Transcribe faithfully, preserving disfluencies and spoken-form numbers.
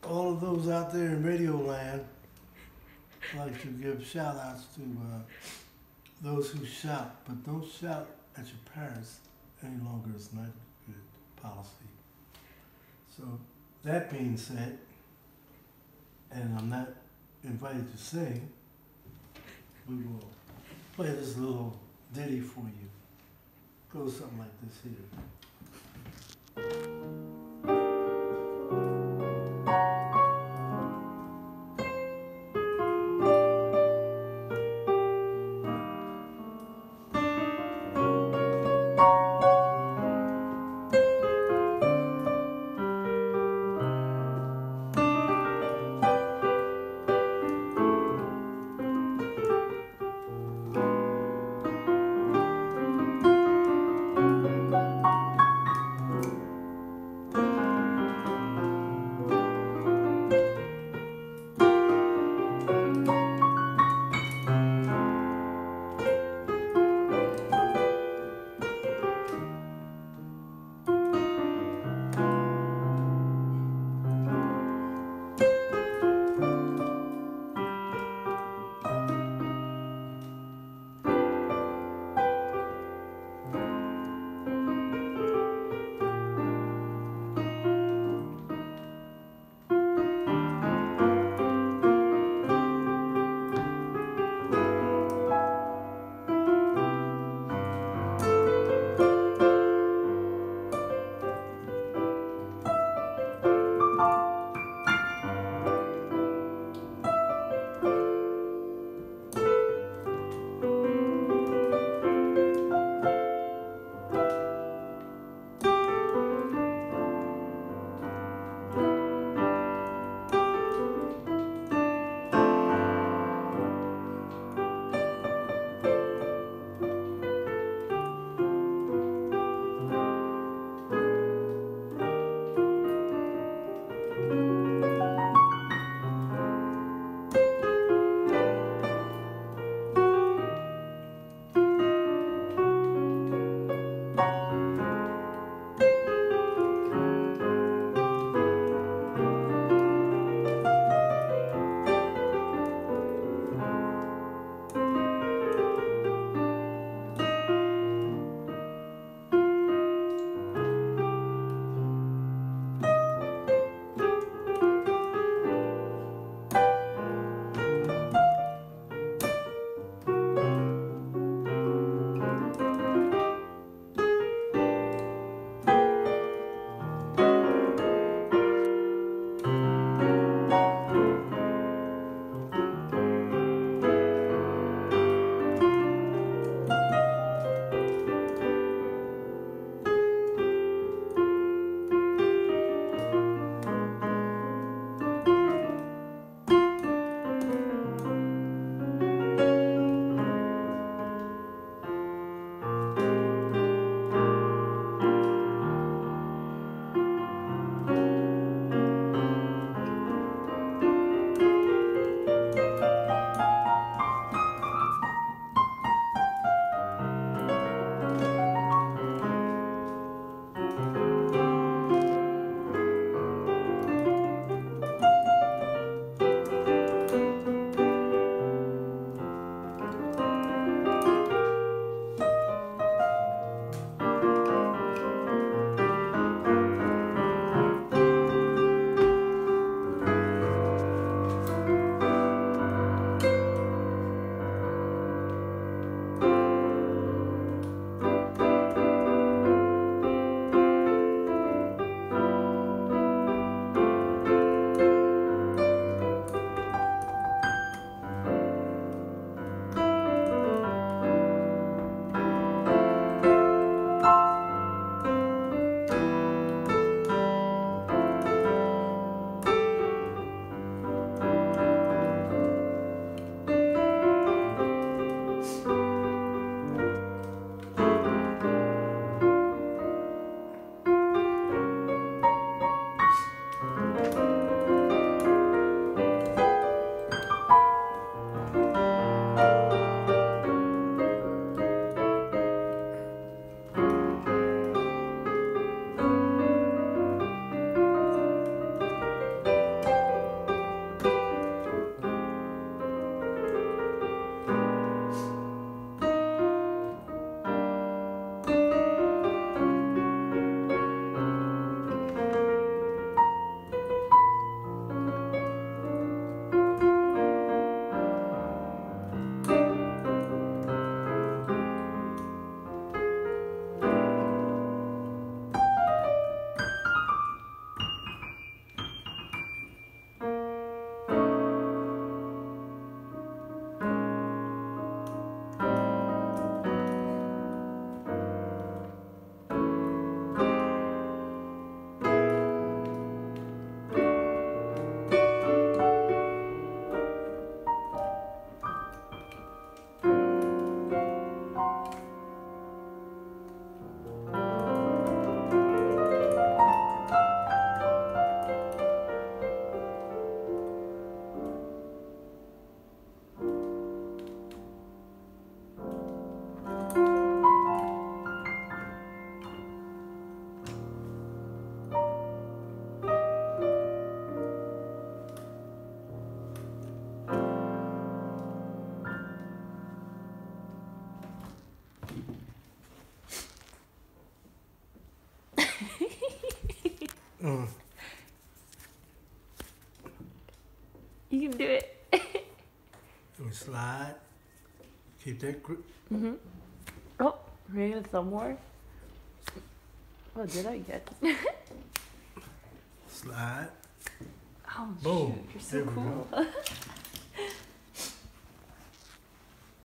all of those out there in radio land, I'd like to give shout outs to uh, those who shout, but don't shout at your parents any longer. It's not good policy. So that being said, and I'm not invited to sing, we will play this little ditty for you. Goes something like this here. Uh, You can do it. we slide. Keep that grip. Mm-hmm. Oh, we get some more. What did I get? Slide. Oh, Boom. shoot, you're so There we cool. go.